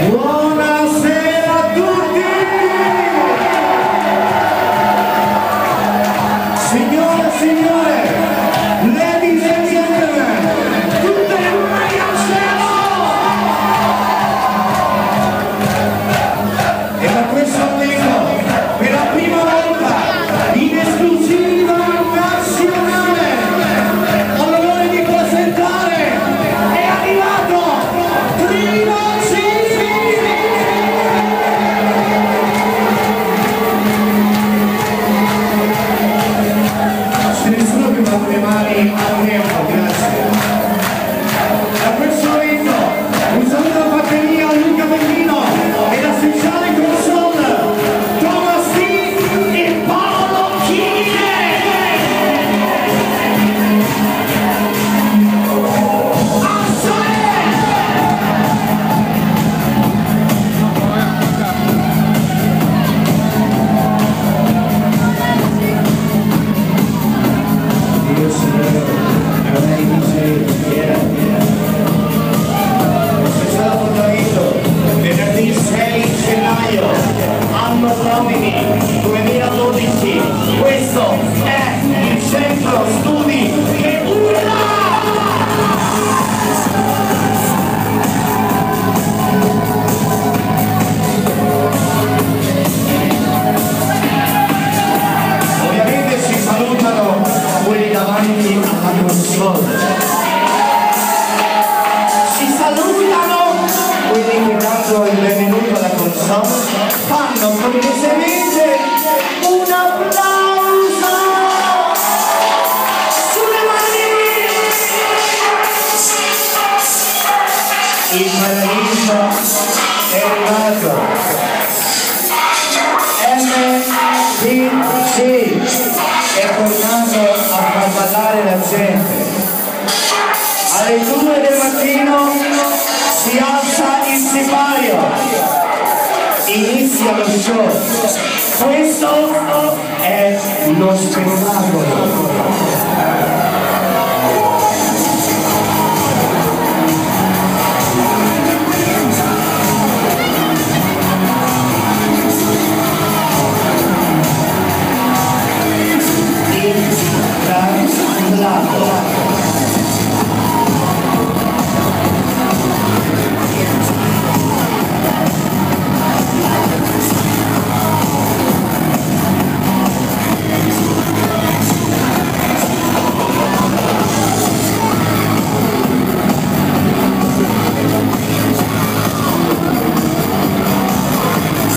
Buonasera a tutti! Signore e signore, ladies and gentlemen, tutte le mani al cielo! E da questo momento, per la prima volta, in esclusiva nazionale, ho l'onore di presentare, è arrivato Trilogy! Se nessuno più fa le mani al tempo, grazie. Da questo momento, un saluto alla batteria Luca Pechino e la speciale consolle e Paolo Kighine! Speciale appuntamento venerdì 6 gennaio, anno domini 2012. Questo è il centro studi che urla! Ovviamente si salutano quelli davanti alla consolle. Si salutano quelli che danno il benvenuto alla console. Fanno cortesemente un applauso sulle mani. Il paradiso è arrivato. MPC è tornato a far ballare la gente. Alle 2 del mattino si alza il sipario, inizia lo show. Questo è lo spettacolo.